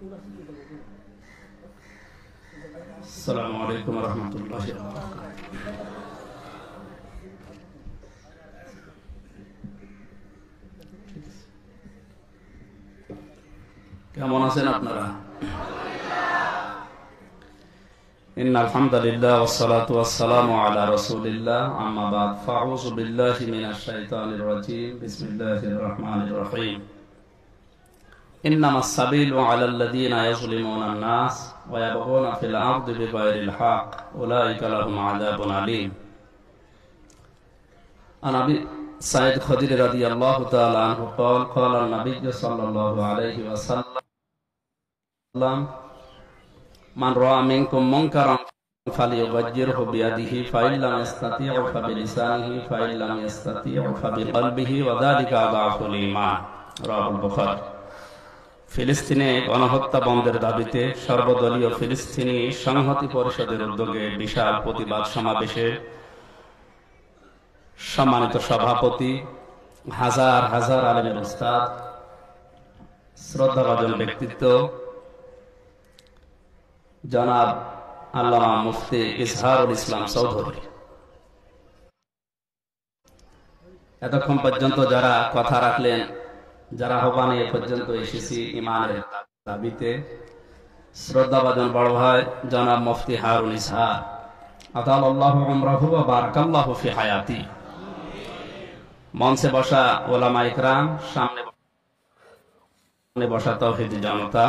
আসসালামু আলাইকুম ওয়া রাহমাতুল্লাহি ওয়া বারাকাতুহু। কেমন আছেন আপনারা? ইন্নাল হামদালিল্লাহ ওয়াস সালাতু ওয়াস সালামু আলা রাসূলিল্লাহ, আম্মা বাদ, ফাউযু বিল্লাহি মিনাশ শাইতানির রাজীম। বিসমিল্লাহির রাহমানির রহিম। ইন্নামাস সাবিলু আলাল্লাযীনা ইয়াযলিমুনান নাস ওয়া ইয়াবগুনা ফিল আরদি বিগাইরিল হক উলাইকা লাহুম আযাবুন আলীম। আন আবি সাঈদ খুদরি রাদিয়াল্লাহু তাআলা আনহু قال قال النبي صلى الله عليه وسلم من رأى منكم منكرا فليغيره بيده فإن لم يستطيع فبلسانه فإن لم يستطيع فبقلبه وذلك أضعف الإيمان। رواه البخاري। ফিলিস্তিনে গণহত্যা বন্ধের দাবিতে সর্বদলীয় ফিলিস্তিনি সংহতি পরিষদের উদ্যোগে বিশাল প্রতিবাদ সমাবেশে সম্মানিত সভাপতি, হাজার হাজার আলেমের উস্তাদ, শ্রদ্ধাভাজন ব্যক্তিত্ব জনাব আল্লামা মুফতি ইজহারুল ইসলাম চৌধুরী, এতক্ষণ পর্যন্ত যারা কথা রাখলেন, যারা আহ্বানে এ পর্যন্ত এসেছি ইমানের দাবিতে, শ্রদ্ধাভাজন বড় ভাই জনাব মুফতি হারুন ইসহার, আতালাল্লাহু উমরাহু ওয়া বারাকাল্লাহু ফি হায়াতি, মঞ্চে বসা ওলামা ইকরাম, সামনে বসা তাওহীদি জনতা,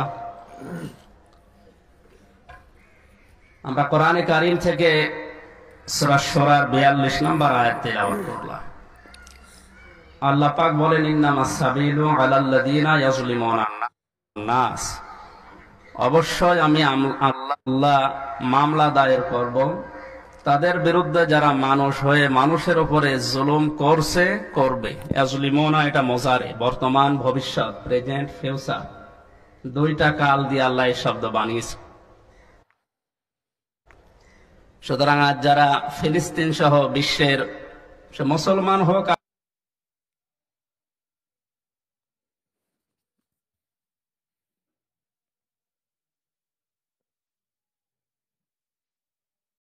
আমরা কোরআনে কারীম থেকে সূরা শুরার 42 নম্বর আয়াত তেলাওয়াত করলাম। আল্লাহ পাক বলেন, ইন্নামাস সাবিলু আলাল্লাযীনা ইয়াযলিমুনান নাস, অবশ্যই আমি আল্লাহ মামলা দায়ের করব তাদের বিরুদ্ধে যারা মানুষ হয়ে মানুষের উপরে জুলুম করছে, করবে। ইয়াযলিমুনা এটা মুজারে, বর্তমান ভবিষ্যৎ, প্রেজেন্ট ফিউচার, দুইটা কাল দিয়ে আল্লাহ এই শব্দ বানিয়েছে। সুতরাং আজ যারা ফিলিস্তিন সহ বিশ্বের মুসলমান হোক